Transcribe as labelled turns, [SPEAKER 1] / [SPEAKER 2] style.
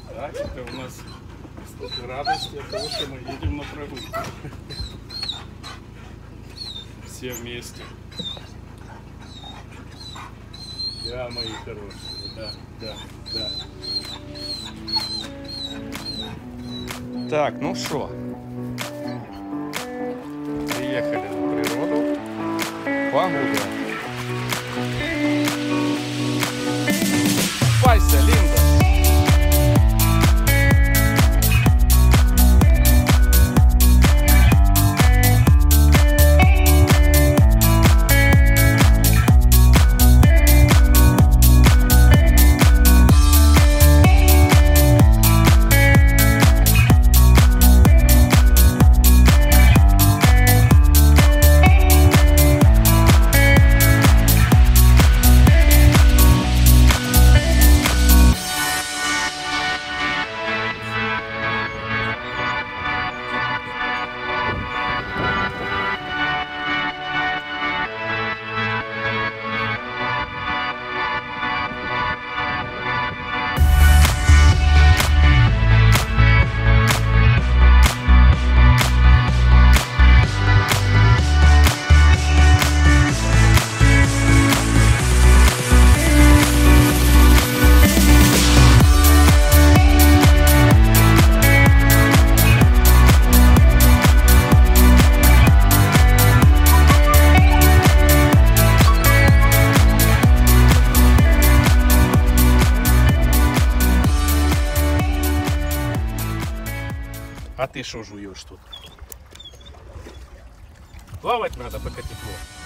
[SPEAKER 1] Так, это у нас радость от того, что мы едем на прогулку. Все вместе. Да, мои хорошие, да. Так, ну что, приехали на природу, погуляем. Пайся, Линда! А ты что жуешь тут? Плавать надо, пока тепло.